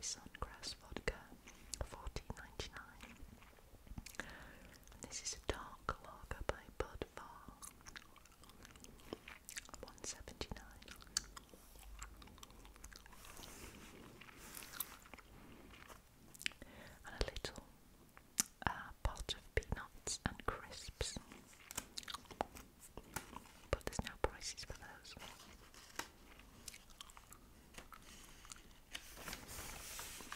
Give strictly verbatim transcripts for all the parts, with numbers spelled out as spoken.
Sungrass vodka, fourteen ninety nine. This is a dark lager by Bud Farr, one seventy nine. And a little uh, pot of peanuts and crisps. But there's no prices for those.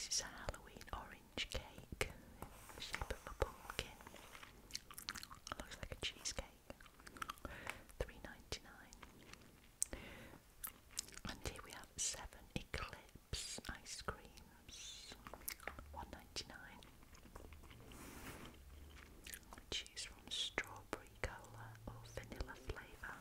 this is a Halloween orange cake, the shape of a pumpkin. Looks like a cheesecake. three ninety-nine. And here we have seven Eclipse ice creams. one ninety-nine. Choose from strawberry cola or vanilla flavour.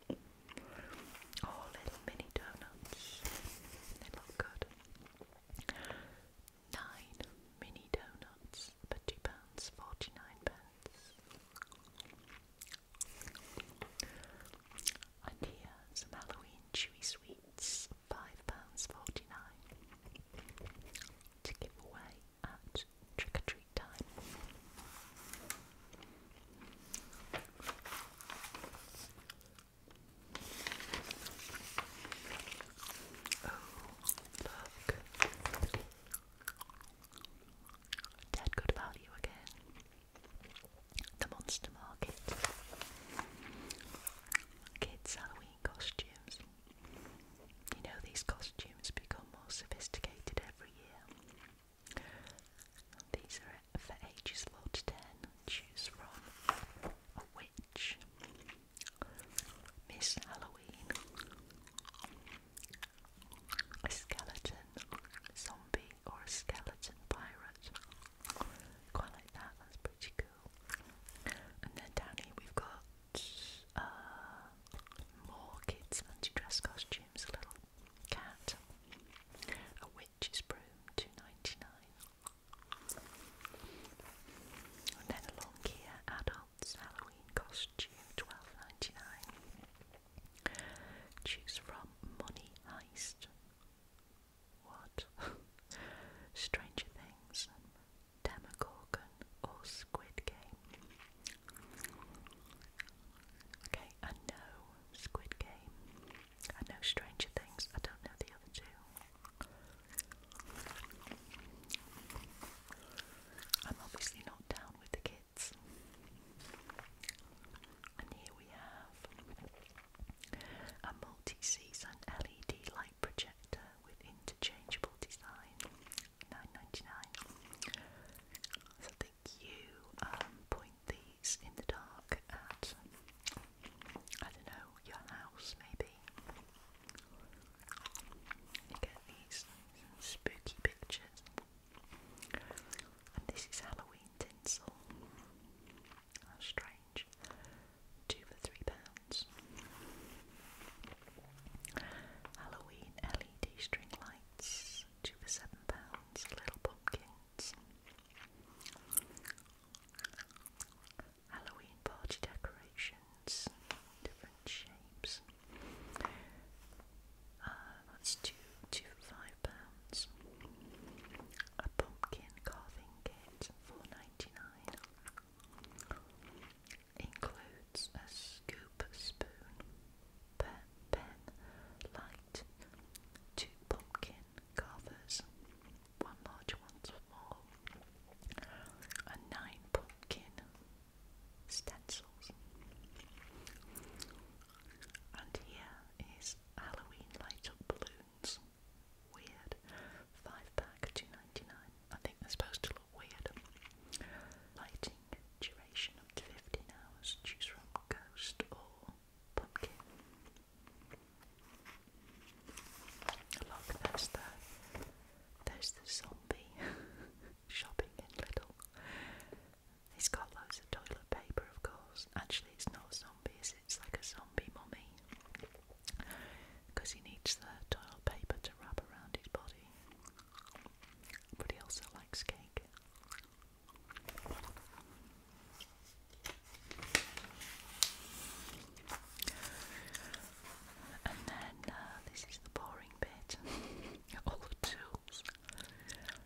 Oh, little mini donuts. They look good. Nine mini donuts for two pounds forty-nine pence. And here some Halloween chewy sweets, five pounds forty-nine to give away at trick or treat time. Oh, look. Dead good value again. The Monster Market. Kids' Halloween costumes. You know, these costumes become more sophisticated every year. These are for ages four to ten. Choose from a witch, Miss Halloween, a skeleton, zombie, or a skeleton pirate. Quite like that, that's pretty cool. And then down here we've got uh, more kids' fancy dress costumes. A little cat, a witch's broom, two ninety-nine. And then along here, adults Halloween costume, twelve ninety-nine. Choose from Money Heist. What? Stranger Things, Demogorgon, or Squid Game. Okay, I know Squid Game. I know Stranger Things. I don't know the other two. I'm obviously not down with the kids. And here we have a multi-season L E D light projector with interchangeable design, nine ninety-nine. So I think you um, point these in the dark at, I don't know, your house maybe. You get these spooky pictures. And this is Halloween tinsel. How strange. Two for three pounds. Halloween L E D string lights, two for seven pounds. Little pumpkins. Halloween party decorations, different shapes. Uh, that's two, two for five pounds. A pumpkin carving kit, four ninety-nine. Includes a scoop spoon, pen, pen, light, two pumpkin carvers, one large, one small, and nine pumpkin stencils. And here is Halloween light up balloons. Weird. Five pack, two ninety-nine. I think they're supposed to look weird. Lighting duration up to fifteen hours. Choose from ghost or pumpkin. Look, there's the there's the zombie shopping in Lidl. He's got loads of toilet paper, of course. Actually, it's not zombies, it's like a zombie mummy. Because he needs the toilet paper to wrap around his body. But he also likes cake. And then uh, this is the boring bit. All the tools.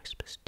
whispers